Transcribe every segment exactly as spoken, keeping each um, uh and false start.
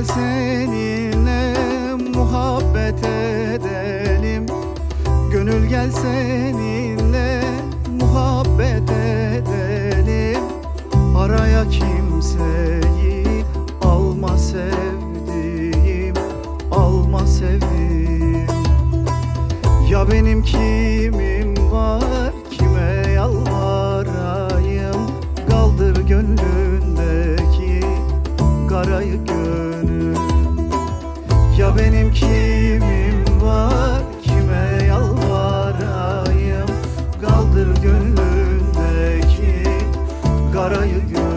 seninle muhabbet edelim. Gönül gel seninle muhabbet edelim. Araya kimseyi alma sevdiğim, alma sevdiğim. Ya benim kimim var, kime yalvarayım? Kaldır gönlündeki karayı gönül. Ya benim kimim var, kime yalvarayım? Kaldır gönlündeki karayı gönül.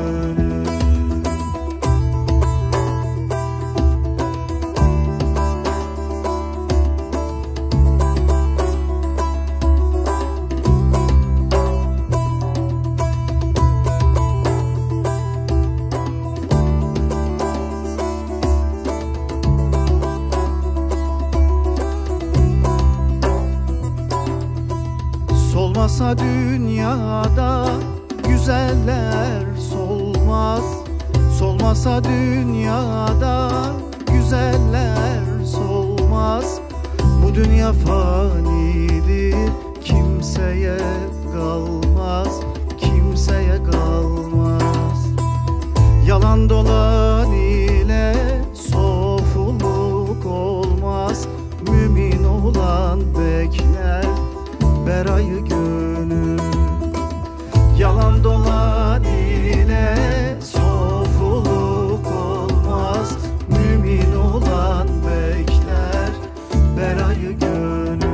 Solmasa dünyada güzeller solmaz. Solmasa dünyada güzeller solmaz. Bu dünya fanidir, kimseye kalmaz, kimseye kalmaz. Yalan dolan ile sofuluk olmaz. Mümin olan bekler berayı gönül. Yalan dolan ile sofuluk olmaz. Mümin olan bekler berayı gönül.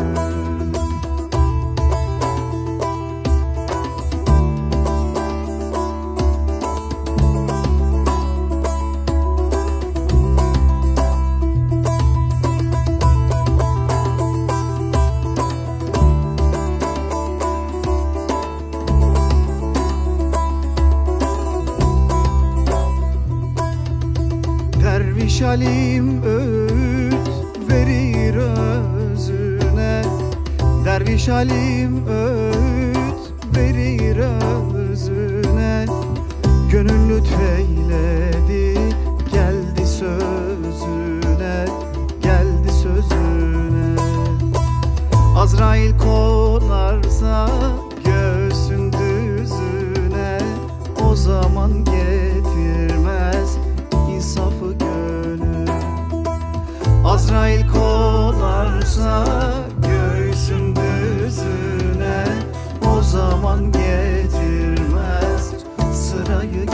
Derviş alim öğüt verir özüne. Derviş alim öğüt verir özüne. Gönül lütfeyledi, geldi sözüne, geldi sözüne. Azrail konarsa göğsün düzüne, o zaman getirmez insafı gönül. Azrail konarsa göğsün düzüne, o zaman getirmez sırayı